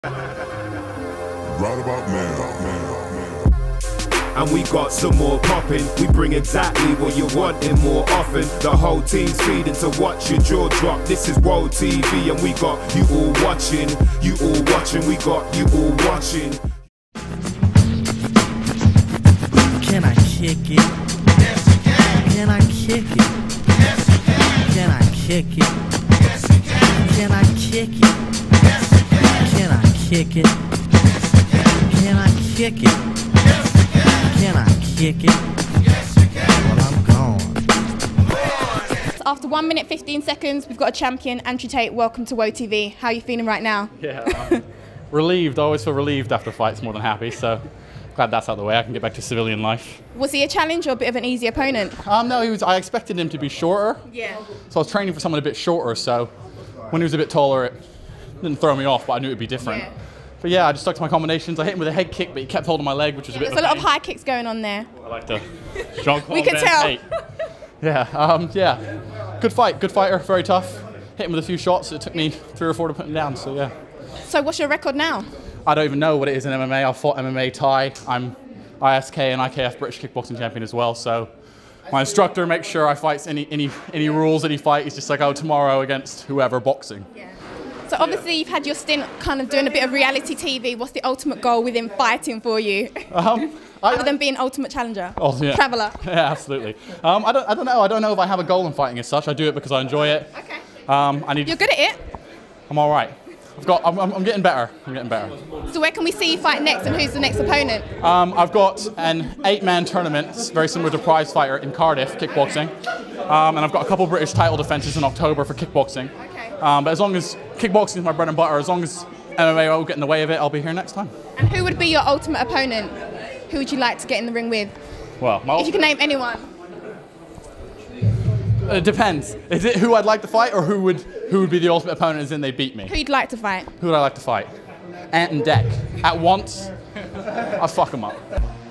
Right about now. And we got some more popping. We bring exactly what you're wanting more often. The whole team's feeding to watch your jaw drop. This is World TV and we got you all watching. You all watching, we got you all watching. Can I kick it? Yes, you can. Can I kick it? Yes, you can. Can I kick it? Yes, you can. Can I kick it? Yes, you can. Can I kick it? Yes, you can. Can I kick it? Yes, you can. Can I kick it? Yes, you can. Well, I'm gone. After 1 minute 15 seconds, we've got a champion, Andrew Tate. Welcome to WOW TV. How are you feeling right now? Yeah, relieved. I always feel relieved after fights more than happy, so glad that's out of the way. I can get back to civilian life. Was he a challenge or a bit of an easy opponent? No, I expected him to be shorter. Yeah. So I was training for someone a bit shorter, so when he was a bit taller, it didn't throw me off, but I knew it would be different. Yeah. But yeah, I just stuck to my combinations. I hit him with a head kick, but he kept holding my leg, which was a bit There's a lot of pain. high kicks going on there. I like to Jean-Claude We could Van tell. Tate. Yeah. Good fight, good fighter, very tough. Hit him with a few shots. It took me 3 or 4 to put him down, so yeah. So what's your record now? I don't even know what it is in MMA. I've fought MMA, Thai. I'm ISK and IKF British kickboxing champion as well, so my instructor makes sure I fight any rules, any fight. He's just like, oh, tomorrow against whoever boxing. Yeah. So obviously you've had your stint kind of doing a bit of reality TV. What's the ultimate goal within fighting for you? Other than being ultimate challenger? Oh, yeah. Traveller? Yeah, absolutely. I don't know. I don't know if I have a goal in fighting as such. I do it because I enjoy it. Okay. You're good at it? I'm all right. I'm getting better. I'm getting better. So where can we see you fight next and who's the next opponent? I've got an 8-man tournament, it's very similar to Prize Fighter in Cardiff, kickboxing. And I've got a couple British title defences in October for kickboxing. Okay. But as long as kickboxing is my bread and butter, as long as MMA won't get in the way of it, I'll be here next time. And who would be your ultimate opponent? Who would you like to get in the ring with? Well, If you can name anyone. it depends. Is it who I'd like to fight or who would be the ultimate opponent as in they beat me? Who you'd like to fight? Who would I like to fight? Ant and Deck. At once, I'll fuck them up.